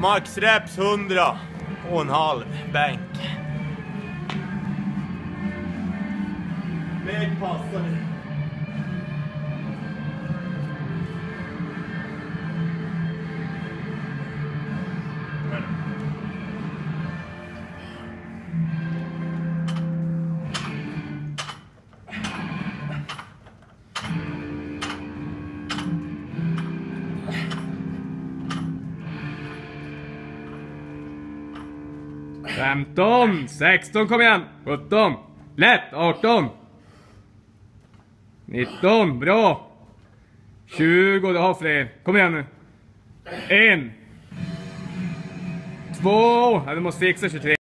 Max reps 100 och en halv bänk. Väg passar. 15, 16, kom igen. 17, lätt, 18. 19, bra. 20, du har fler. Kom igen nu. 1. 2, du måste fixa 23.